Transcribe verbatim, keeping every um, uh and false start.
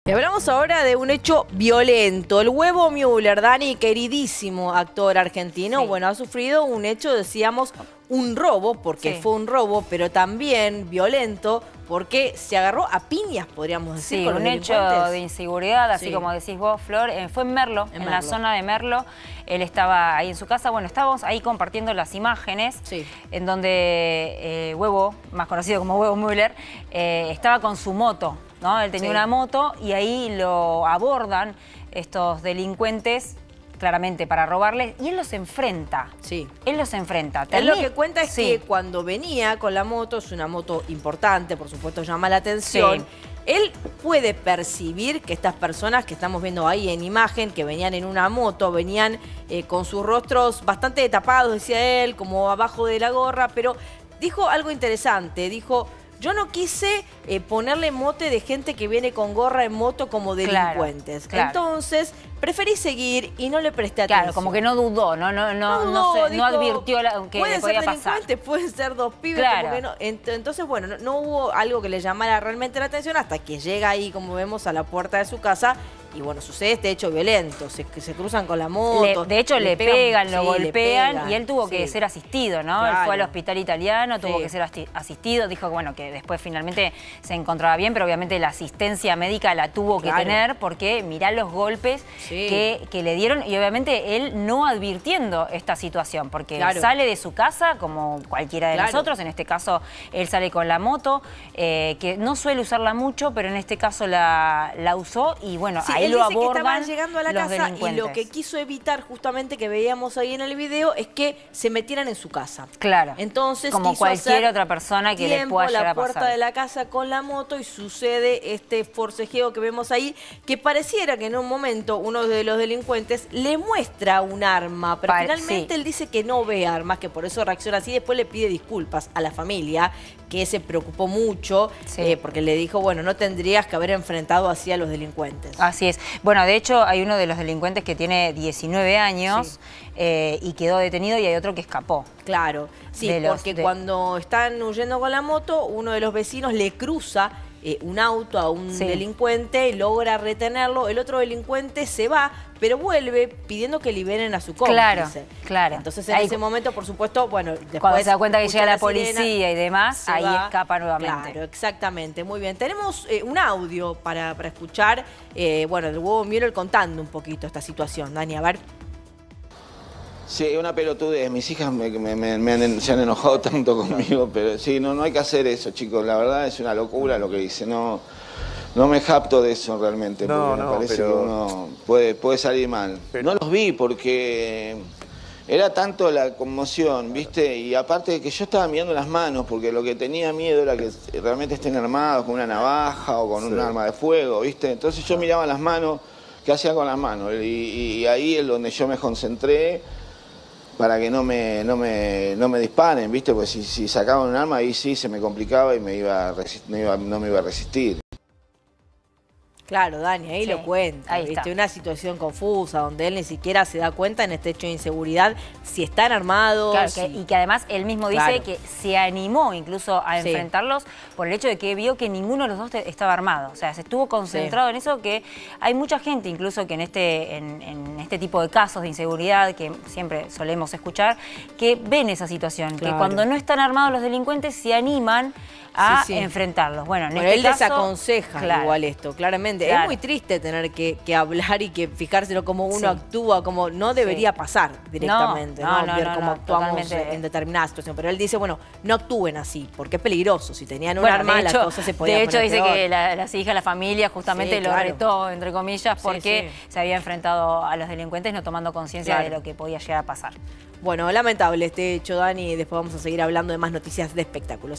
Y hablamos ahora de un hecho violento. El Huevo Müller, Dani, queridísimo actor argentino, sí. bueno, ha sufrido un hecho, decíamos, un robo, porque sí. fue un robo, pero también violento, porque se agarró a piñas, podríamos decir, sí, con un los hecho de inseguridad, así sí. como decís vos, Flor. Eh, fue en Merlo, en, en Merlo. la zona de Merlo. Él estaba ahí en su casa. Bueno, estábamos ahí compartiendo las imágenes, sí. en donde eh, Huevo, más conocido como Huevo Müller, eh, estaba con su moto, ¿no? Él tenía sí. una moto y ahí lo abordan estos delincuentes, claramente para robarles, y él los enfrenta. Sí. Él los enfrenta. Él lo que cuenta es sí. que cuando venía con la moto, es una moto importante, por supuesto llama la atención, sí. él puede percibir que estas personas que estamos viendo ahí en imagen, que venían en una moto, venían eh, con sus rostros bastante tapados, decía él, como abajo de la gorra, pero dijo algo interesante, dijo... Yo no quise eh, ponerle mote de gente que viene con gorra en moto como delincuentes. Claro, claro. Entonces, preferí seguir y no le presté atención. Claro, como que no dudó, no, no, no, no, no, se, dijo, no advirtió la, que le podía pasar. Pueden ser delincuentes, pueden ser dos pibes. Claro. Como que no. Entonces, bueno, no, no hubo algo que le llamara realmente la atención hasta que llega ahí, como vemos, a la puerta de su casa. Y bueno, sucede este hecho violento, se, se cruzan con la moto. Le, de hecho, le, le pegan, pegan, lo sí, golpean pegan, y él tuvo sí. que ser asistido, ¿no? Claro. Él fue al hospital italiano, tuvo sí. que ser asistido, dijo que bueno, que después finalmente se encontraba bien, pero obviamente la asistencia médica la tuvo claro. que tener porque mirá los golpes sí. que, que le dieron y obviamente él no advirtiendo esta situación, porque claro. sale de su casa como cualquiera de claro. nosotros, en este caso él sale con la moto, eh, que no suele usarla mucho, pero en este caso la, la usó y bueno, sí, ahí lo abordan. Llegando a la casa y lo que quiso evitar justamente que veíamos ahí en el video es que se metieran en su casa. Claro. Entonces como cualquier otra persona que le pueda llegar a pasar. La puerta de la casa con la moto y sucede este forcejeo que vemos ahí, que pareciera que en un momento uno de los delincuentes le muestra un arma, pero Pare finalmente sí. él dice que no ve armas, que por eso reacciona así. Después le pide disculpas a la familia, que se preocupó mucho, sí. eh, porque le dijo, bueno, no tendrías que haber enfrentado así a los delincuentes. Así es. Bueno, de hecho, hay uno de los delincuentes que tiene diecinueve años sí. eh, y quedó detenido y hay otro que escapó. Claro, sí, de porque los, de... cuando están huyendo con la moto, uno de los vecinos le cruza eh, un auto a un sí. delincuente, logra retenerlo, el otro delincuente se va, pero vuelve pidiendo que liberen a su cómplice. Claro, claro. Entonces en ahí, ese momento, por supuesto, bueno, después... Cuando se da cuenta que llega la, la policía sirena, y demás, ahí va. escapa nuevamente. Claro, exactamente, muy bien. Tenemos eh, un audio para, para escuchar, eh, bueno, el Huevo Müller contando un poquito esta situación. Dani, a ver... Sí, una pelotudez. Mis hijas me, me, me, me han, se han enojado tanto conmigo, pero sí, no, no hay que hacer eso, chicos. La verdad es una locura lo que dice. No, no me japto de eso realmente, no, porque no, me parece pero... que uno puede, puede salir mal. Pero... No los vi porque era tanto la conmoción, ¿viste? Y aparte de que yo estaba mirando las manos, porque lo que tenía miedo era que realmente estén armados con una navaja o con sí. un arma de fuego, ¿viste? Entonces yo miraba las manos, ¿qué hacían con las manos? Y, y ahí es donde yo me concentré, para que no me, no me, no me disparen, ¿viste? Pues si, si sacaban un arma, ahí sí se me complicaba y me iba a no, iba, no me iba a resistir. Claro, Dani, ahí sí, lo cuenta, ahí ¿viste? Está. Una situación confusa, donde él ni siquiera se da cuenta en este hecho de inseguridad si están armados. Claro, si... que, y que además él mismo dice claro. que se animó incluso a enfrentarlos sí. por el hecho de que vio que ninguno de los dos estaba armado. O sea, se estuvo concentrado sí. en eso, que hay mucha gente incluso que en este, en, en este tipo de casos de inseguridad que siempre solemos escuchar, que ven esa situación, claro. que cuando no están armados los delincuentes se animan a sí, sí. enfrentarlos. Bueno, en bueno, este él caso, les aconseja claro. igual esto, claramente. Claro. Es muy triste tener que, que hablar y que fijárselo cómo uno sí. actúa, como no debería sí. pasar directamente, no, ¿no? no, Ver no, cómo no, actuamos totalmente. en determinada situación. Pero él dice, bueno, no actúen así, porque es peligroso. Si tenían un bueno, arma, hecho, las cosas se podían De hecho, poner dice peor. que la, las hijas, la familia, justamente sí, lo claro. retó, entre comillas, porque sí, sí. se había enfrentado a los delincuentes no tomando conciencia claro. de lo que podía llegar a pasar. Bueno, lamentable este hecho, Dani. Después vamos a seguir hablando de más noticias de espectáculos.